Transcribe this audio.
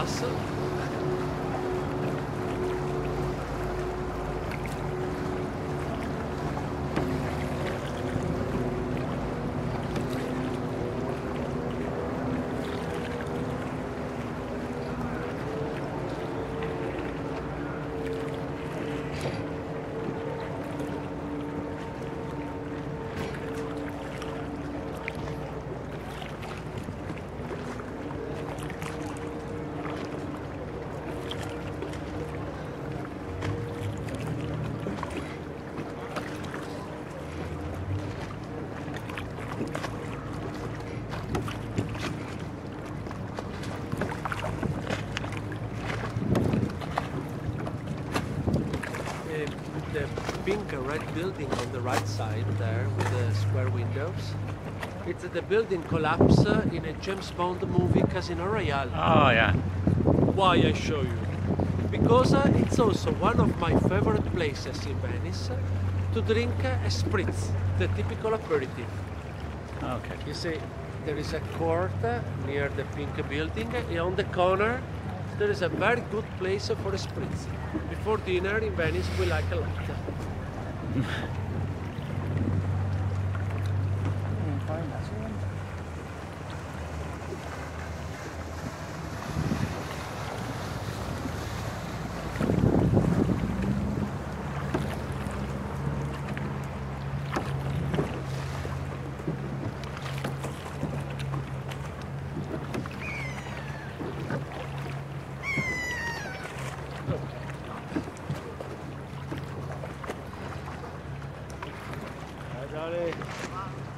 us. The pink and red building on the right side there with the square windows. It's the building collapse in a James Bond movie, Casino Royale. Oh, yeah. Why I show you? Because it's also one of my favorite places in Venice to drink a spritz, the typical aperitif. Okay. You see, there is a court near the pink building, and on the corner there is a very good place for a spritz. Before dinner in Venice we like a lot. Johnny.